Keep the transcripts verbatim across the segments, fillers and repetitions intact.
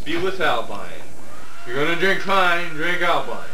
be with Alpine. If you're gonna drink fine, drink Alpine.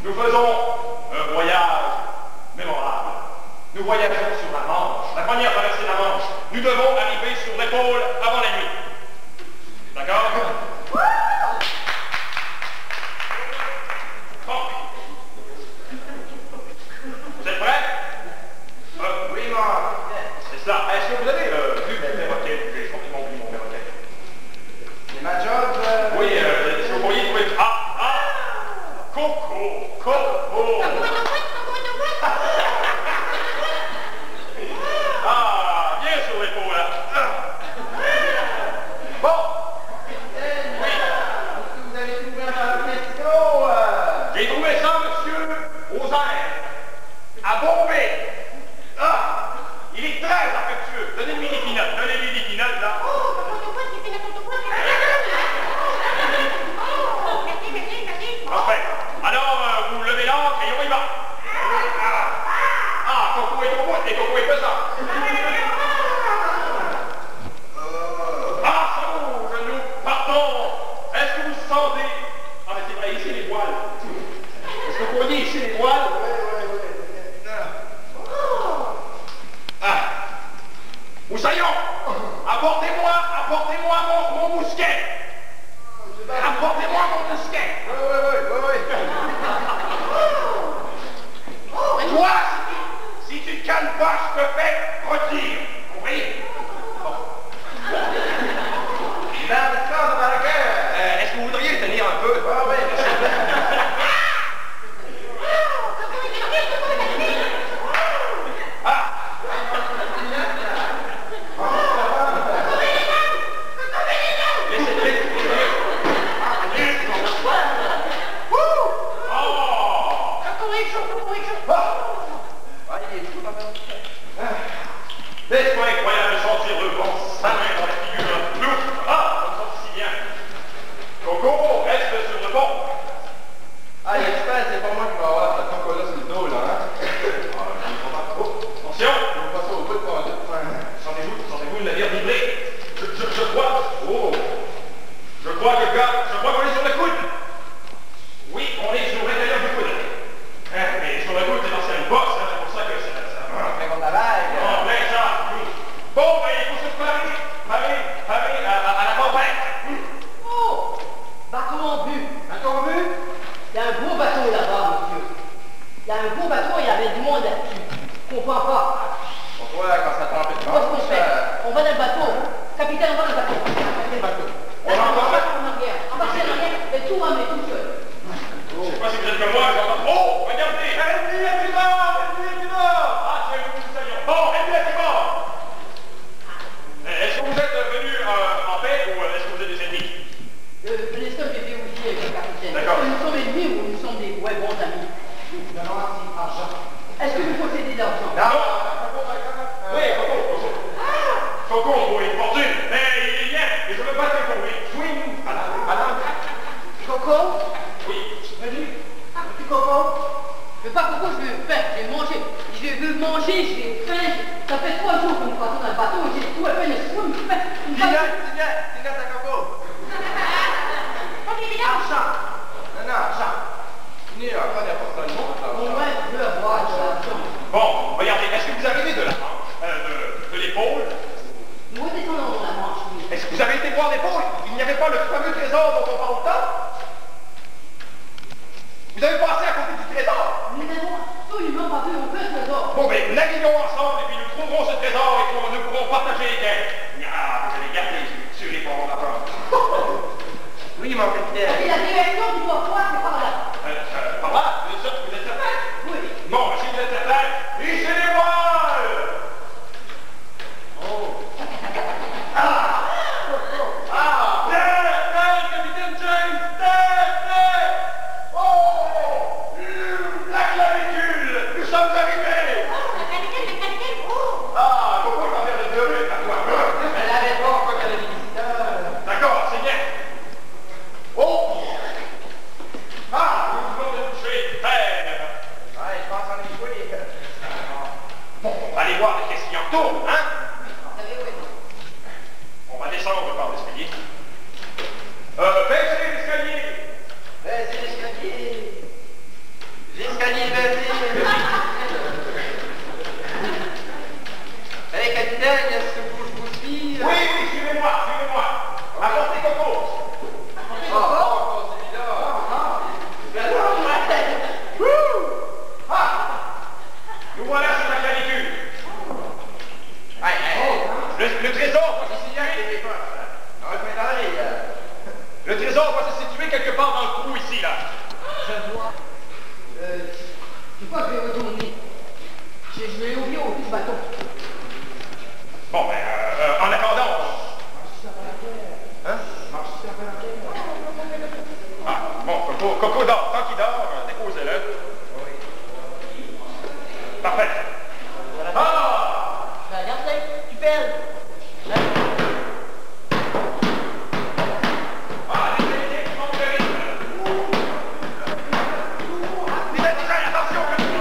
Nous faisons un voyage mémorable. Nous voyageons sur la Manche, la première traversée de la Manche. Nous devons arriver sur l'épaule avant la nuit. D'accord? Bon. Vous êtes prêts? Euh, oui, moi. C'est ça. Est-ce que vous avez euh, vu mon perroquet? J'ai complètement oublié mon perroquet. C'est ma job. Euh... Oui, euh, est-ce que vous pourriez trouver... Ah! Ah! Coco! Coco! Ah! Viens sur l'épaule, là. Bon! Oui. Est-ce que vous avez trouvé un perroquet? Euh... J'ai trouvé ça, monsieur, aux airs, à Bombay. Ah! Il est très affectueux. Donnez-lui des pinottes. Donnez-lui des pinottes, là. Parfait. Alors, euh, vous levez l'ancre et on y va. Ah, ah Coco est au bout et Coco est pesant. Ah, ça bouge, nous partons. Est-ce que vous sentez... Ah, mais c'est vrai, ici les voiles. Est-ce que vous voyez ici les voiles? Oui, oui, oui. Ah. Moussaillon, apportez-moi, apportez-moi mon, mon mousquet. Apportez-moi mon mousquet. Oui, oui, oui, oui, oui. Toi, si tu te calmes pas, je te fais retire. Compris? Bon. Dans le corps de perroquet. Euh, Est-ce que vous voudriez tenir un peu? Ah oui, Ah! Laissez-le. N'est-ce pas incroyable de sentir le vent sa main dans la figure? Nous, ah, ça me sent si bien. Coco, reste sur le pont. ah, j'espère, c'est pas moi qui va avoir ce Coco-là sur le dos, là, hein? Ah, je ne comprends pas trop. Attention, Je vais passer au bout de ton lit. sentez-vous, sentez-vous le navire vibrer. Je, je, je crois, oh, je crois que, gars, je crois qu'on est sur le coude. Oui, on est sur l'intérieur du coude. Hein, mais sur le coude, c'est l'ancienne bosse, hein, c'est pour ça que ça... ça Après contre la vague. en plein ça. Bon, ben, il faut se parer, parer, parer à, à, à la tempête. Oh! Bateau en vue. Bateau en vue? Il y a un gros bateau là-bas, monsieur. Il y a un gros bateau et il y avait du monde là-dessus. Je comprends pas. Pourquoi, quand ça tombe de Qu'est-ce qu'on fait? On va dans le bateau. Capitaine, on va dans le bateau. le bateau. On entend ça? En arrière. Embarquez en arrière et tout ramener tout seul. Je sais pas si vous êtes comme moi, j'entends... Oh, regardez! Ennemi à tribord! Ennemi à tribord! Ah, c'est un coup de saillon. Bon, ennemi à tribord! Est-ce que vous êtes venus euh, en paix ou est-ce que vous êtes des ennemis? Euh, je laisse comme j'ai fait aussi avec le capitaine. D'accord. Est-ce que nous sommes ennemis ou nous sommes des ouais, bons amis? Est-ce que vous possédez de l'argent? Non. Oui, Coco, Coco. Coco, pour une fortune, mais il est bien, et je me battrai pour lui. Swing! Madame. Coco? Oui. Venu? Tu Coco? Je veux pas Coco, je veux faim, je vais manger. Je veux manger, j'ai faim. Ça fait trois jours que nous partons dans le bateau, j'ai tout à peine le soin, mais faim. Une Tignac, bateau- Tignac, Tignac à Coco. Argent. Non, non, argent. Ni un pas n'importe quel mot, Au moins, je veux avoir de l'argent. Bon, regardez, est-ce que vous arrivez de la manche, euh, de, de l'épaule? Nous descendons dans la Manche, oui. Est-ce que vous avez été voir l'épaule? Il n'y avait pas le fameux trésor dont on parle tant? Vous avez passé à côté du trésor? Nous n'avons absolument pas vu aucun trésor. Bon, ben, naviguons ensemble et puis nous trouverons ce trésor et puis nous pourrons partager les gains. Ah, vous allez garder sur les ponts d'abord. Oui, mon capitaine. Et la direction du dortoir, c'est par là. Euh, euh, par là? Vous êtes sûr? Vous êtes certain? Oui. Bon, ben, si vous êtes certain, hissez les voiles! Oh. Ah! Ah! Terre! Terre, capitaine James! Terre! Terre! Oh! La clavicule! Nous sommes arrivés! Ah, Coco, j'en viens de deux minutes à toi. Elle avait pas quoi qu'elle avait visiteurs. D'accord, c'est bien. Oh! Ah, nous venons de toucher terre. Ouais, je pense en échouer. Bon, on va aller voir qu'est-ce qui en tourne, hein? Vous savez où est-ce? On va descendre par l'escalier. Euh, baissez l'escalier! Baissez l'escalier. Je crois que je vais retourner. Je, je vais oublier au bout du bateau. Bon, ben, euh, euh, en attendant... Hein? Ah, bon, Coco, Coco dort. Tant qu'il dort, euh, déposez-le. Parfait. Ah! Regarde, tu perds. Ah, les délégués qui montent le rythme. Les délégués, attention!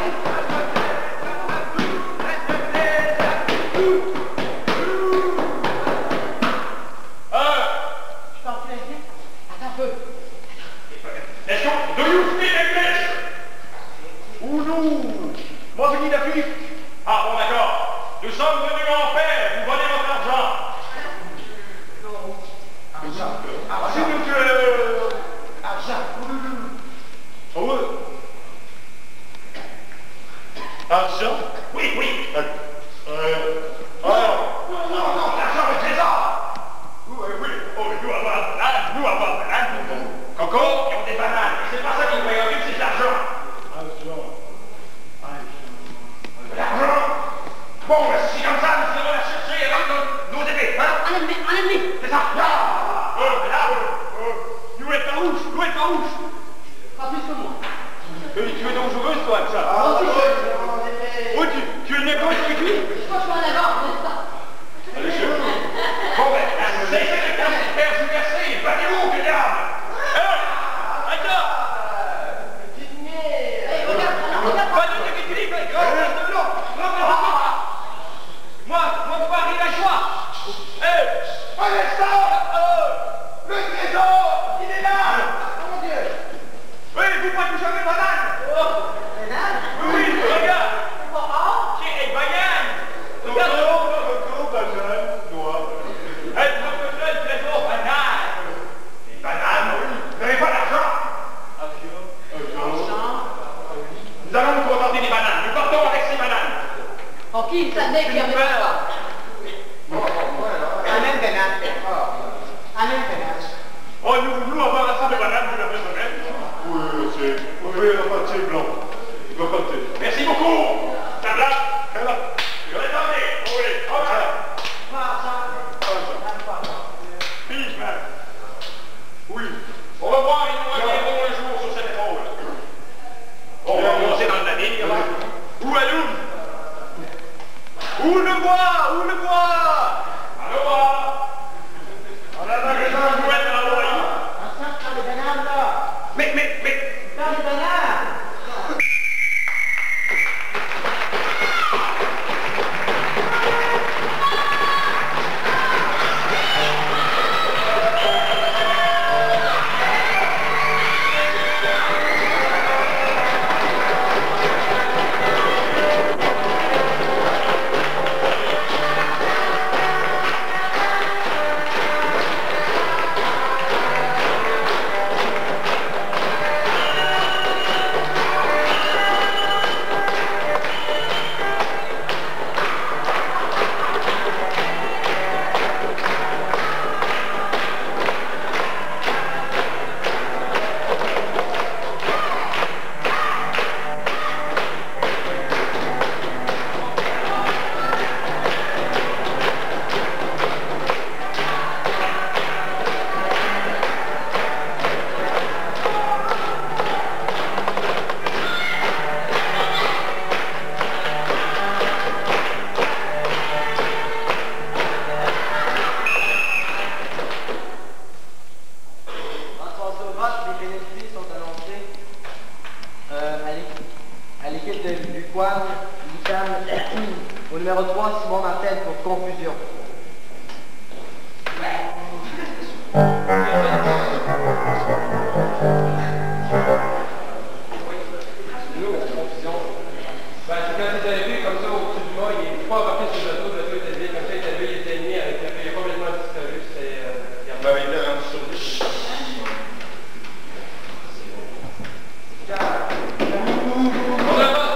Je t'en prie, attends un peu. Let's go. Do you speak English? Ou nous? Moi, je dis depuis. Ah, bon, d'accord. Nous sommes venus en paix. Vous volez votre argent. Argent. S'il vous plaît. Argent. Oh, oui. Argent? Oui, oui. Euh, euh, oh, non, non, non, l'argent, le trésor. Oui, oui, oui. Oh, nous avons un banane, nous avons un banane. Coco, ils ont des bananes. C'est pas ça qui nous préoccupe, c'est de l'argent. L'argent? Bon, ben, si comme ça, nous irons la chercher avec nos, nos épées, hein? En ennemi, en ennemi. C'est ça. Là, euh, là, euh, euh, nous êtes pas rouge, nous êtes pas rouge. Pas plus que moi. Euh, tu es dangereuse, toi, avec ça. Ah, Oh, oui, tu, oh, tu, tu es une école avec lui? Je crois que je suis en avant, n'est-ce pas? Allez, je... Bon, ben, c'est le terme de père Juversé, battez-vous, que diable! Hein? Attends! Hey, regarde, regarde. Pas de équilibre, grave de blanc! Moi, moi, je parie la joie! Hé! Allez, ça! Le trésor! Il est là! Mon Dieu. Oui, vous pouvez toucher mes bananes! Oui, oui, regarde! Qui est Bayane? Regarde! Elle veut que le trésor banane! Les bananes, oui! Vous n'avez pas d'argent? Nous allons nous contenter des bananes. Nous partons avec ces bananes. Ok, ça n'est qu'il y avait pas. Amen, banane. Amen, banane. Oh, nous, nous avons assez de bananes pour la personnelle. Oui, c'est... Oui, la pâté blanc. La pâté. Merci beaucoup. La blague. Je l'attendais. Oui, comme ça. Pige, man. Oui. Au revoir, et nous reviendrons un jour sur cette épaule. On va commencer dans le navire. Où allons-nous? Où le bois? Où le bois? Aloha. En avant, je vais vous mettre dans l'oreille. Mais, mais, mais... Au numéro trois, Simon Martel pour confusion. Ben, c'est quand il est vu comme ça au-dessus du mât, il n'est pas embarqué sur le bateau, le bateau était élevé, comme ça, il est élevé, il était ennemi avec la il a complètement disparu, c'est... Euh, Ben, il est rendu sur le... on avance!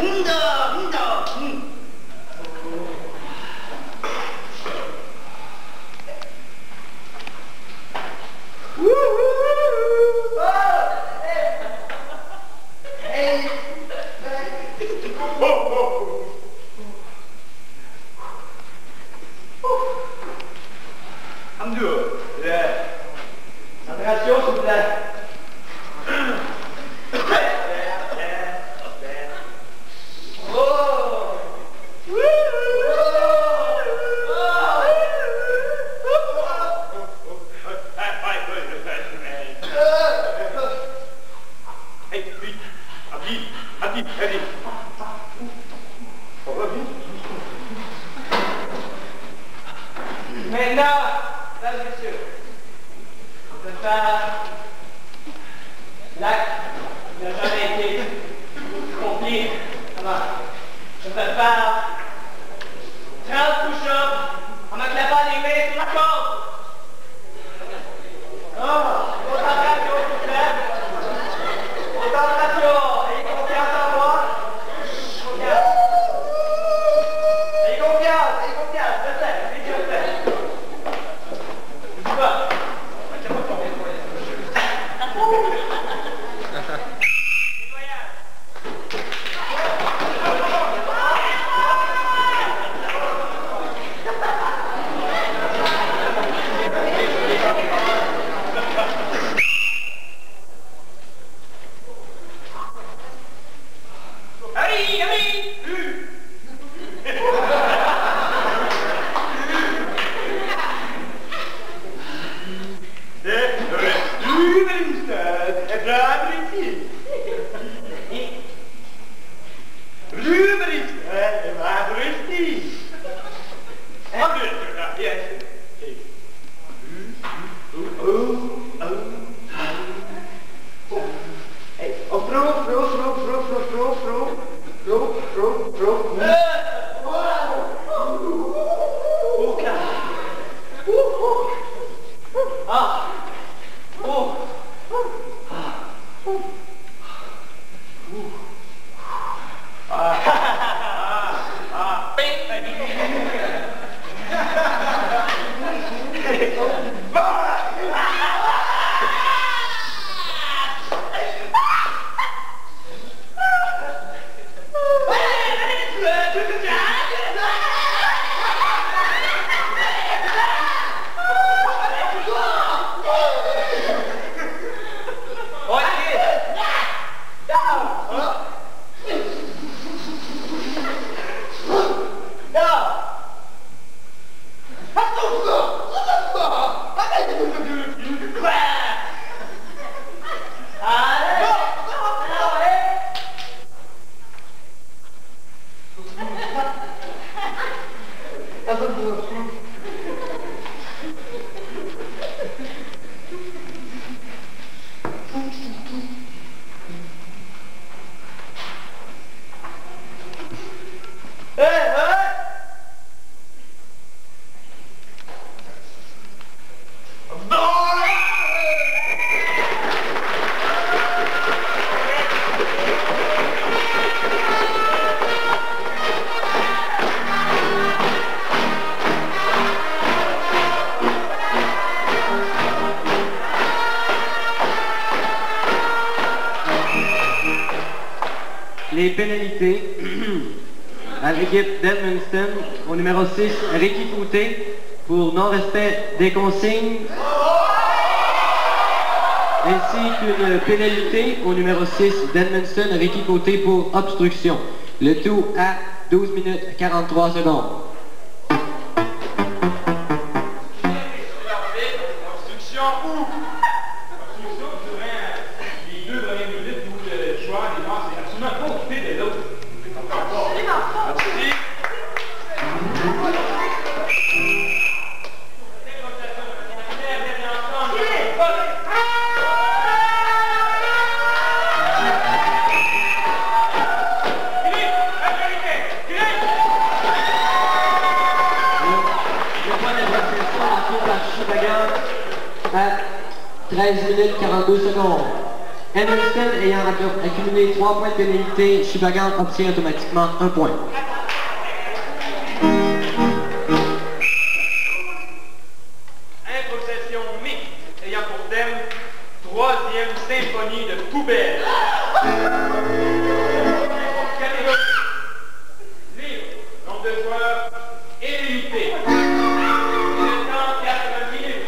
Les pénalités à l'équipe d'Edmundston au numéro six, Ricky Côté pour non-respect des consignes, ainsi qu'une pénalité au numéro six d'Edmundston, Ricky Côté pour obstruction. Le tout à douze minutes quarante-trois secondes. Obstruction où? Obstruction durant les deux premières minutes où le joueur des Noirs s'est absolument pas occupé de l'autre. Merci. À treize minutes quarante-deux secondes. Edmondson ayant accumulé trois points de pénalité, Shibagam obtient automatiquement un point. Introsession mixte ayant pour thème troisième symphonie de poubelle. Catégorie. Livre, nombre de joueurs, illimité. Le temps, quatre minutes.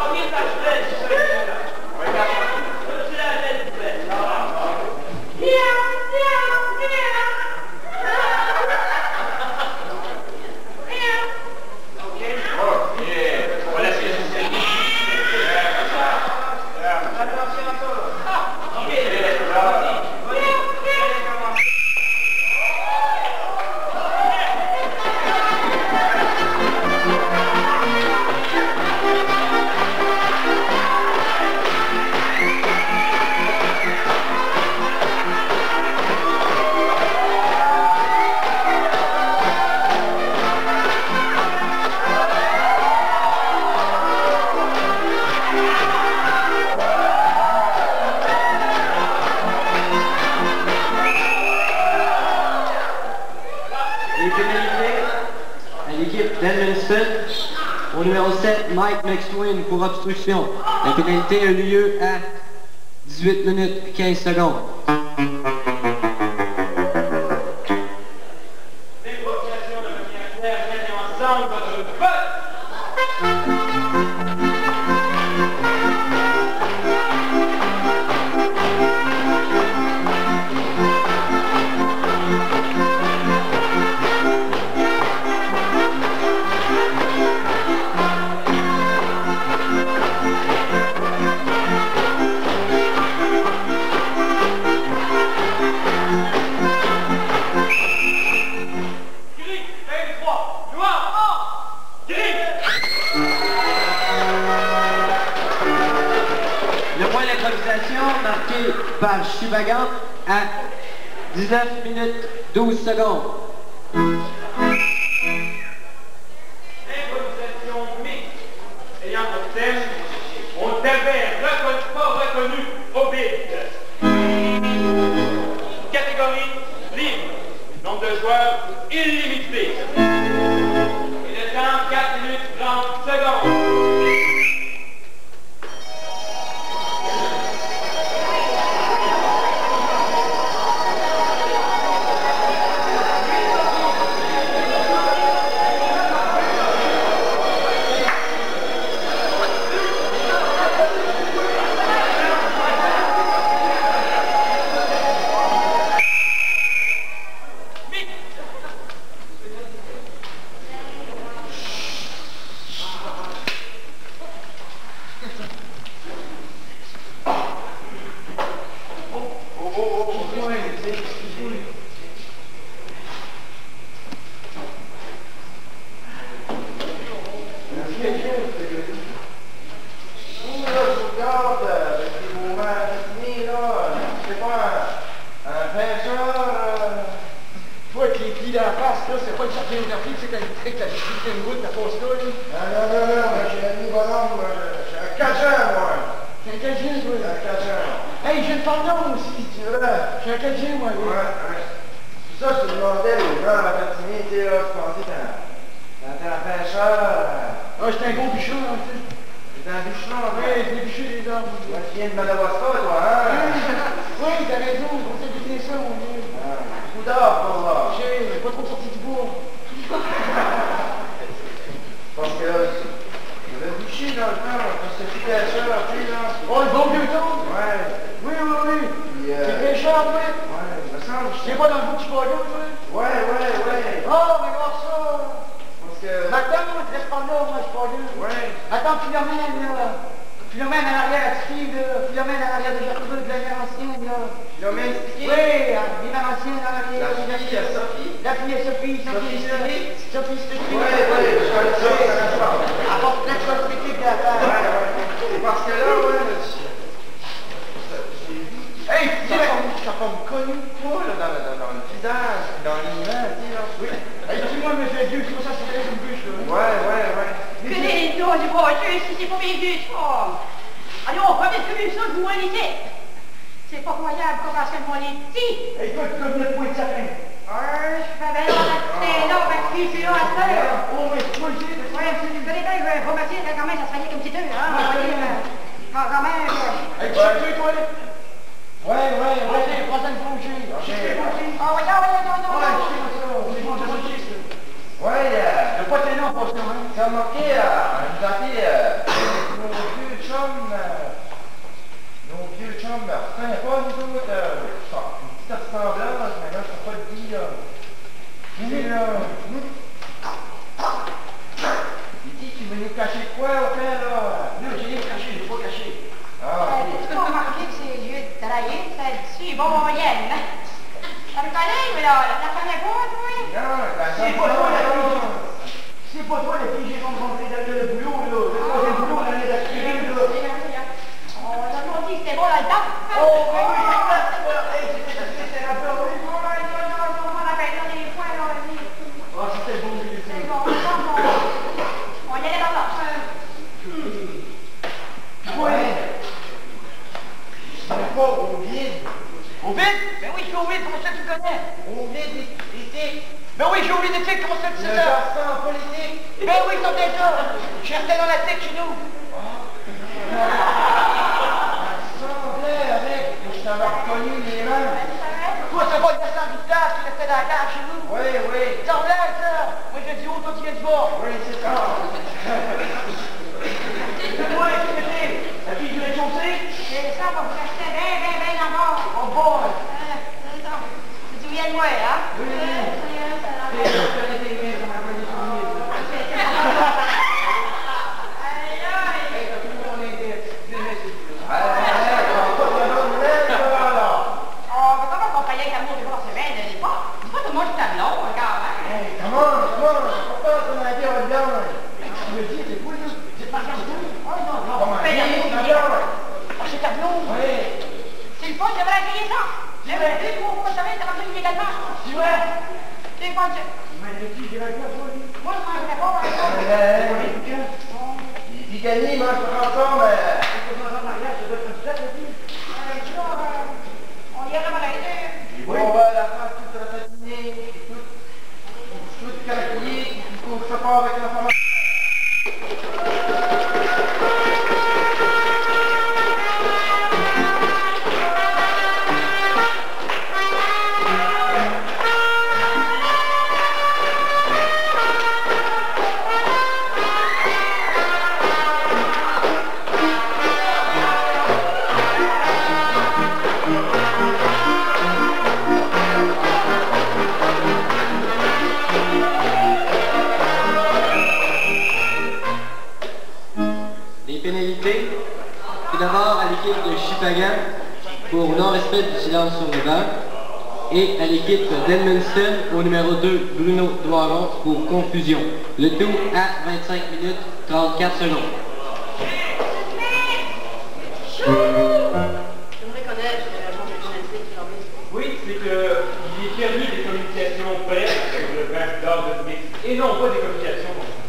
Yeah! l'équipe d'Edmundston. Au numéro sept, Mike McSween pour obstruction. La pénalité a eu lieu à dix-huit minutes et quinze secondes. Négociation de manière claire, mettez ensemble votre vote. Marqué par Chibagan à dix-neuf minutes douze secondes. Improvisation mixte ayant pour thème on t'avait reconnu, pas reconnu au bide. Catégorie libre. Nombre de joueurs illimité. Et le temps quatre minutes trente secondes. Oh, Ben oui, ils sont déjà. Je restais dans la tête chez nous. Semblait avec, je t'avais reconnu les mains. Toi, c'est pas le descend du tas qui restait dans la cage chez nous. Oui, oui. Semblait, ça. Moi, je dis, oh, toi, tu viens du bord. Oui, c'est ça. Moi, qu'est-ce que c'est? La fille du rez-de-chaussée? C'est ça, vous restez bien, bien, bien d'abord. Oh boy! C'est ça. Tu viens de moi, hein? Oui, oui. C'est ça, ça, c'est le fun, j'aimerais essayer ça. J'aimerais essayer pour moi, je savais, t'as marché illégalement. Tu vois? C'est le fun, je... Mais le petit, je vais le faire, toi, lui. Moi, je mangerais pas, par exemple. Il dit gagner, il mange pas ensemble. On y aurait arrêté. Oui, on va la face toute la matinée, toute, toute calculée, il faut que ça part avec la femme. Tout d'abord à l'équipe de Shippagan pour non-respect du silence sur le banc et à l'équipe d'Edmundston au numéro deux, Bruno Doiron pour confusion. Le tout à vingt-cinq minutes trente-quatre secondes. J'aimerais connaître l'agent de finalité qui l'a mis. Oui, c'est qu'il est permis des communications brèves avec le vingt d'ordre de mix et non pas des communications.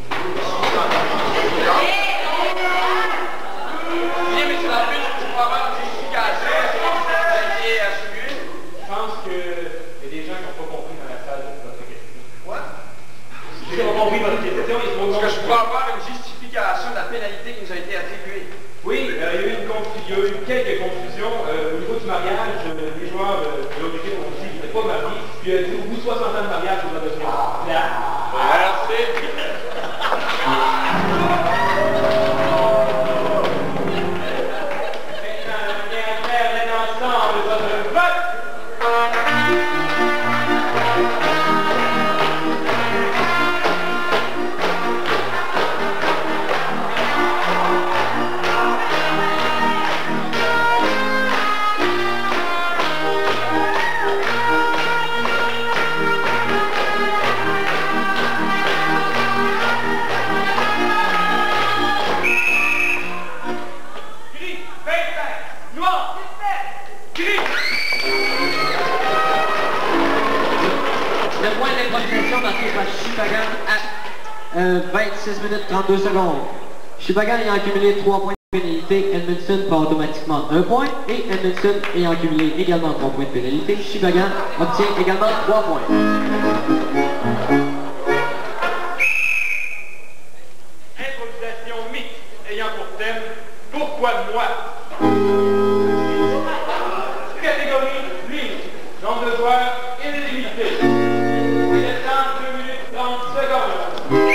Oui, mais c'est la plus pour avoir une justification, c'est à suivre. Je pense qu'il y a des gens qui n'ont pas compris dans la salle de votre question. Quoi? Ils n'ont pas compris votre question, ils sont Est-ce que je peux avoir une justification de la pénalité qui nous a été attribuée? Oui, euh, il y a eu, une confusion, il y a eu quelques confusions. Euh, au niveau du mariage, euh, les joueurs euh, de l'autre équipe ont dit qu'ils n'étaient pas mariés. Puis il a dit au bout de soixante ans de mariage, vous avez besoin de clair. Merci. Le point d'improvisation marqué par Shippagan à euh, vingt-six minutes trente-deux secondes. Shippagan ayant accumulé trois points de pénalité, Edmundston prend automatiquement un point et Edmundston ayant accumulé également trois points de pénalité, Shippagan obtient également trois points. Improvisation mixte ayant pour thème Pourquoi moi? Catégorie ligne. Nombre de joueurs illimité. Il est temps deux minutes trente secondes.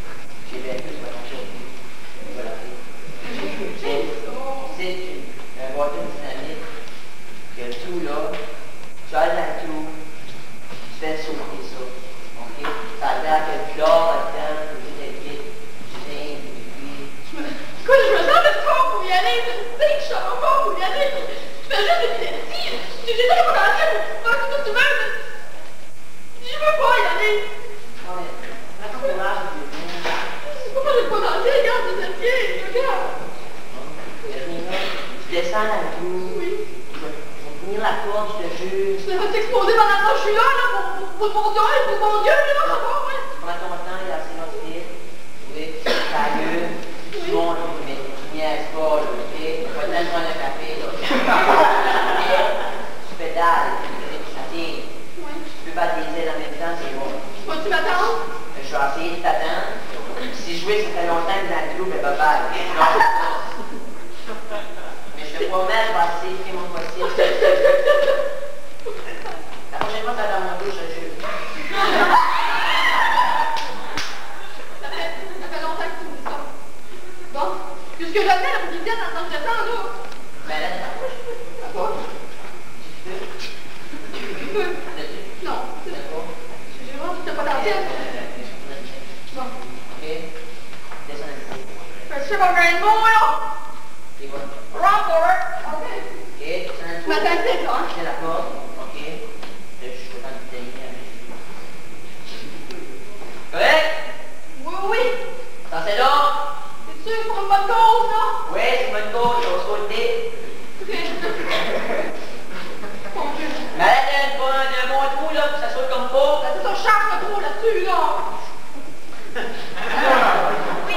Bon, porter une dynamite, que le tout là, tu ailles dans le tout, tu fais sauter ça. OK? Ça a l'air que le chlore là-dedans, que tu t'es vite, tu viens, et puis... Écoute, je me sens de fort pour y aller. Tu sais que je suis en fort pour y aller. Tu fais juste des petits. J'ai déjà pas commencé pour faire tout ce que tu veux, mais... Je veux pas y aller. Non, mais, prends ton courage, je vais venir. Pourquoi j'ai pas dansé? Regarde, c'est le pied. Regarde. Tu descends dans le trou. Oui. Je vais finir la porte, je te jure. Je vais t'exposer pendant que je suis là, là, pour, pour, pour ton Dieu, pour mon Dieu, là, ça va, ouais. Prends ton temps, il a assez notre fil. Oui, ta gueule. Tu montes, mais tu niaises pas, là, OK? Pas le temps de prendre un café, là. OK? Tu pédales, tu tiens. Tu peux battre les ailes en même temps, c'est bon. Vas-tu m'attendre? Je vais essayer de t'attendre. Si je jouais, ça fait longtemps que dans le trou, mais bye-bye. Non, mais je te promets, je vais essayer de faire mon possible. La prochaine fois, ça va dans mon dos, je te jure. Ça fait, ça fait longtemps que tu me dis ça. Bon, puisque je viens la publicité en tant que j'attends, là. Mais là, D'accord. tu peux. Tu peux. Non, c'est D'accord. j'ai vraiment tout pas dansé. Bon. OK. Descends ici. Je sais pas grand mot, là. C'est bon. Rock over. OK. OK, descends un Tu m'attends ici, là, hein? C'est la porte. OK. Là, je suis content de t'aimer avec. Correct? Oui, oui. Attends, c'est là. C'est sûr pour une bonne cause, là? Oui, c'est bonne cause, je vais se côté. OK. Mon Dieu. Mais là, t'as un bon, un bon trou, là, pour que ça saute comme faut. C'est ça, charge le trou là-dessus, là. Oui.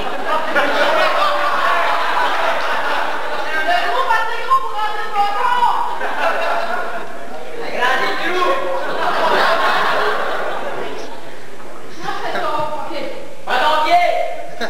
Le trou pas assez gros pour rentrer le bâton. La grande des trous. Je fais ça, OK. Prends ton pied.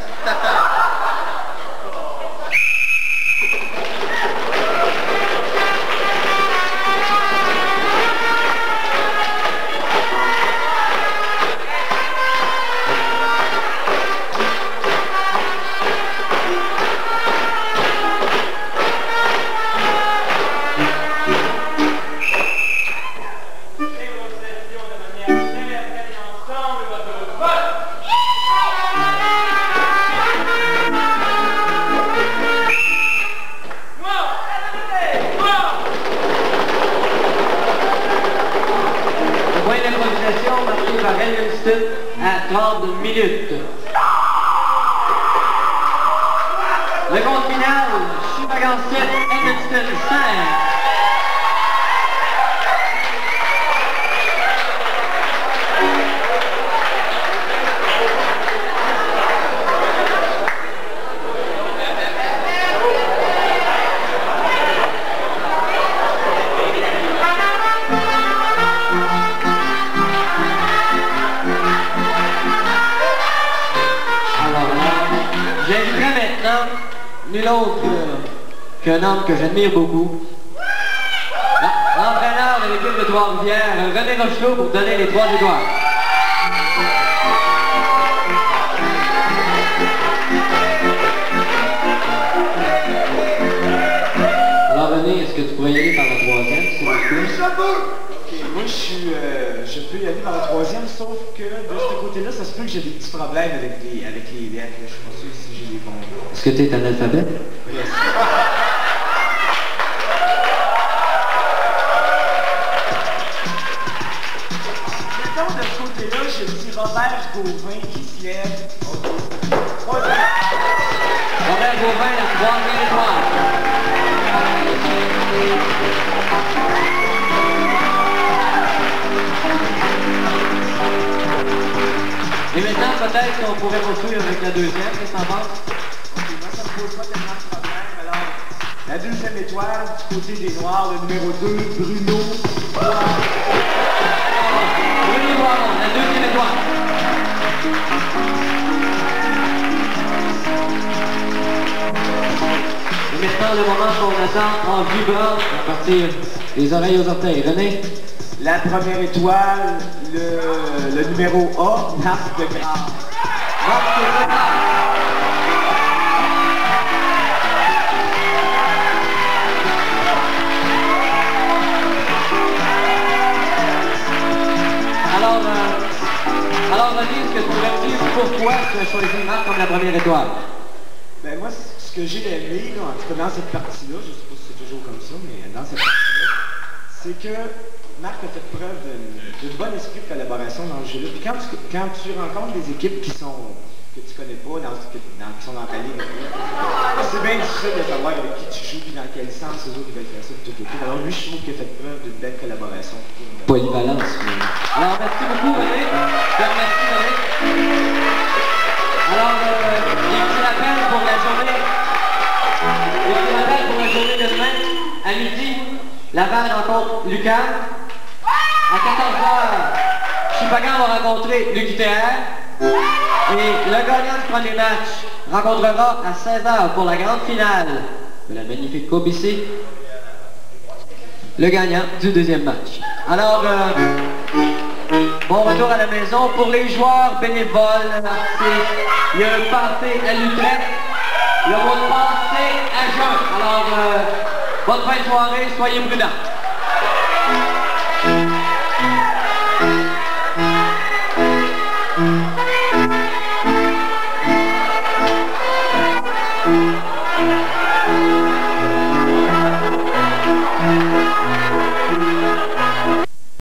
Par Edmundston à trente minutes. Le compte final, Sheboygan sept, Edmundston cinq. Nul autre euh, qu'un homme que j'admire beaucoup. L'entraîneur de l'équipe de Trois-Rivières, René Rochelot, pour donner les trois étoiles. Alors René, est-ce que tu pourrais y aller par la troisième, s'il vous plaît? Ok, moi je suis, euh, je peux y aller par la troisième, sauf que de ce côté-là, ça se peut que j'ai des petits problèmes avec les, avec les lettres. Je suis pas sûr si j'ai les bons. Est-ce que tu es analphabète? Yes. Mettons de ce côté-là, j'ai le petit Robert Gauvin qui se lève. Ok. Troisième. Robert Gauvin, la troisième étoile. Et maintenant, peut-être qu'on pourrait poursuivre avec la deuxième. Qu'est-ce que t'en penses? Ok, moi, ça me pose pas tellement de problème. Alors, la deuxième étoile, du côté des Noirs, le numéro deux, Bruno. Bruno Boiron, la deuxième étoile. Et maintenant, le moment qu'on attend en vibrant, à partir des oreilles aux orteils. René? La première étoile, le, le numéro A, Marc de Grave. Marc de Grave. tu as choisi Marc comme la première étoile? Ben moi, ce que j'ai aimé, là, en tout cas dans cette partie-là, je sais pas si c'est toujours comme ça, mais dans cette partie-là, c'est que Marc a fait preuve d'un bon esprit de collaboration dans le jeu-là. Puis quand tu, quand tu rencontres des équipes qui sont que tu connais pas, dans, que, dans, qui sont dans ta ligue, c'est bien difficile de savoir avec qui tu joues, puis dans quel sens les autres veulent faire ça, toute l'équipe. Alors lui, je trouve qu'il a fait preuve d'une belle collaboration. Polyvalence. Mais... Alors, merci beaucoup, René. Je te remercie, René. Alors, euh, des petits rappels pour la journée. Des petits rappels pour la journée de demain. À midi, Laval rencontre Lucas. À quatorze heures, Shippagan va rencontrer l'U Q T R. Et le gagnant du premier match rencontrera à seize heures pour la grande finale de la magnifique Coupe ici le gagnant du deuxième match. Alors, euh, bon retour à la maison. Pour les joueurs bénévoles, il y a un passé à L'Utrecht, il y a un passé à Jeun. Alors, euh, bonne fin de soirée, soyez prudents.